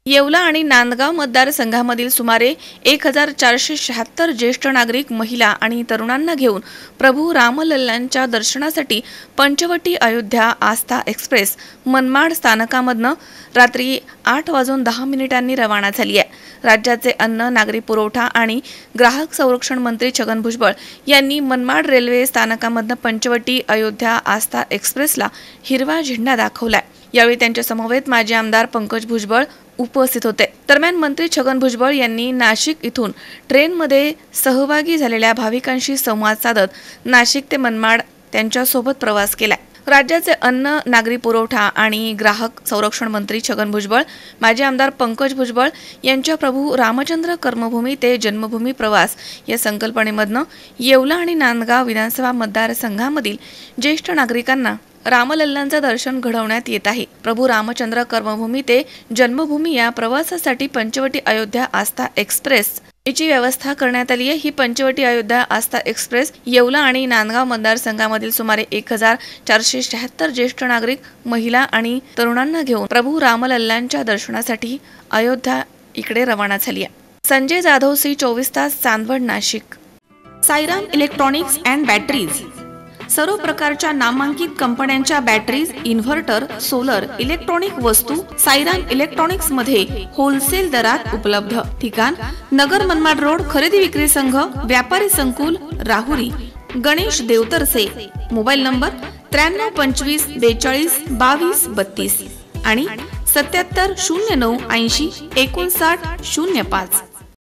येवला आणि नांदगाव मतदारसंघामधील सुमारे 1476 ज्येष्ठ नागरिक, महिला आणि तरुणांना घेऊन प्रभू रामलल्लांच्या दर्शनासाठी पंचवटी अयोध्या आस्था एक्सप्रेस मनमाड स्थानकामधनं रात्री 8:10 रवाना झाली आहे। राज्याचे अन्न, नागरी पुरवठा आणि ग्राहक संरक्षण मंत्री छगन भुजबळ यांनी मनमाड रेल्वे स्थानकामधनं पंचवटी अयोध्या आस्था एक्सप्रेसला हिरवा झेंडा दाखवलाय। यावेळी त्यांच्या समवेत माजी आमदार पंकज भुजबळ उपस्थित होते। दरम्यान मंत्री छगन भुजबळ यांनी नाशिक इथून ट्रेनमध्ये सहभागी झालेल्या भाविकांशी संवाद साधत नाशिक ते मनमाड त्यांच्यासोबत प्रवास केला। राज्याचे अन्न, नागरी पुरवठा आणि ग्राहक संरक्षण मंत्री छगन भुजबळ, माजी आमदार पंकज भुजबळ यांच्या प्रभू रामचंद्र कर्मभूमी ते जन्मभूमी प्रवास या संकल्पनेमधनं येवला आणि नांदगाव विधानसभा मतदारसंघामधील ज्येष्ठ नागरिकांना रामलल्लांचं दर्शन घडवण्यात येत आहे। प्रभू रामचंद्र कर्मभूमी ते जन्मभूमी या प्रवासासाठी पंचवटी अयोध्या आस्था एक्सप्रेस याची व्यवस्था करण्यात आली आहे। ही पंचवटी अयोध्या आस्था एक्सप्रेस येवला आणि नांदगाव मतदारसंघामधील सुमारे 1476 ज्येष्ठ नागरिक, महिला आणि तरुणांना घेऊन प्रभू रामलल्लांच्या दर्शनासाठी अयोध्या इकडे रवाना झाली आहे। संजय जाधव, C24 तास, Chandwad, Nashik. Sairam electronics and batteries सर्व प्रकारच्या नामांकित कंपन्यांच्या बॅटरीज, इन्व्हर्टर, सोलर, इलेक्ट्रॉनिक वस्तू साईराम इलेक्ट्रॉनिक्स मध्ये होलसेल दरात उपलब्ध। ठिकाण: नगर मनमाड रोड, खरेदी विक्री संघ, व्यापारी संकुल, राहुरी। गणेश देवतरसे। मोबाईल नंबर 93 25 42 22 32 आणि 77 09 80 59 05।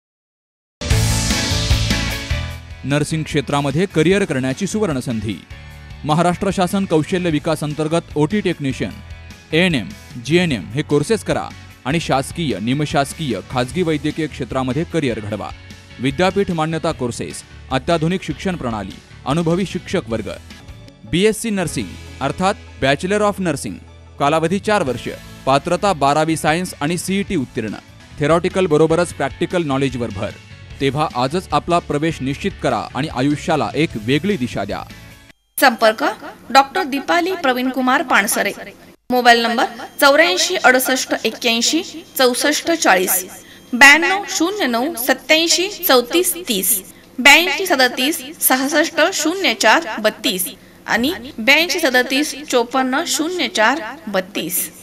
नर्सिंग क्षेत्रामध्ये करिअर करण्याची सुवर्ण संधी। महाराष्ट्र शासन कौशल्य विकास अंतर्गत OT टेक्निशियन, ANM, GNM हे कोर्सेस करा आणि शासकीय, निमशासकीय, खाजगी वैद्यकीय क्षेत्रामध्ये करिअर घडवा। विद्यापीठ मान्यता कोर्सेस, अत्याधुनिक शिक्षण प्रणाली, अनुभवी शिक्षक वर्ग। BSc नर्सिंग अर्थात बॅचलर ऑफ नर्सिंग, कालावधी 4 वर्ष, पात्रता 12वी सायन्स आणि CET उत्तीर्ण। थेरॉटिकल बरोबरच प्रॅक्टिकल नॉलेजवर भर। तेव्हा आजच आपला प्रवेश निश्चित करा आणि आयुष्याला एक वेगळी दिशा द्या। संपर्क: doctor Deepali Praveen Kumar Pansare. Mobile number 84 68 81 64 40 92 09 87 34 30 82 37 66 04 32 आणि 82 37 54 04 32।